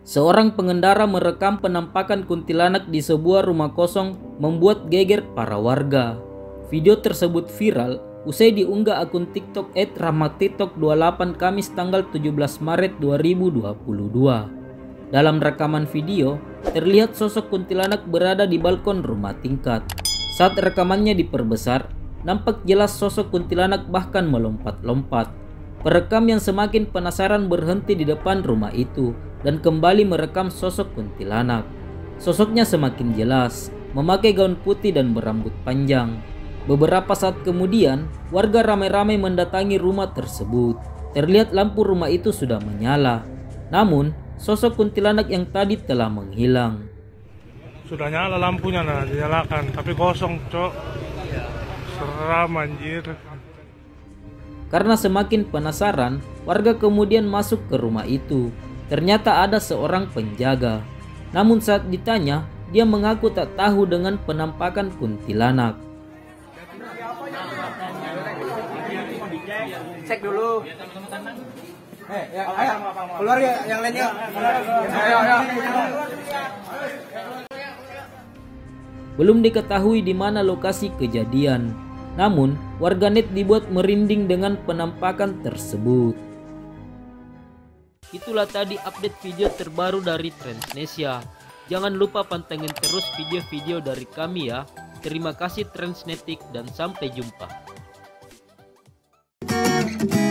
Seorang pengendara merekam penampakan kuntilanak di sebuah rumah kosong membuat geger para warga. Video tersebut viral usai diunggah akun TikTok @rahmatitok28 Kamis tanggal 17 Maret 2022. Dalam rekaman video, terlihat sosok kuntilanak berada di balkon rumah tingkat. Saat rekamannya diperbesar, nampak jelas sosok kuntilanak bahkan melompat-lompat. Perekam yang semakin penasaran berhenti di depan rumah itu dan kembali merekam sosok kuntilanak. Sosoknya semakin jelas, memakai gaun putih dan berambut panjang. Beberapa saat kemudian, warga ramai-ramai mendatangi rumah tersebut. Terlihat lampu rumah itu sudah menyala. Namun, sosok kuntilanak yang tadi telah menghilang. Sudah nyala lampunya, nah dinyalakan, tapi kosong, cok. Seram anjir. Karena semakin penasaran, warga kemudian masuk ke rumah itu. Ternyata ada seorang penjaga. Namun saat ditanya, dia mengaku tak tahu dengan penampakan kuntilanak. Cek dulu. Ayo, keluar ya yang lainnya. Ayo. Belum diketahui di mana lokasi kejadian. Namun, warganet dibuat merinding dengan penampakan tersebut. Itulah tadi update video terbaru dari Transnesia. Jangan lupa pantengin terus video-video dari kami ya. Terima kasih Transnetik dan sampai jumpa.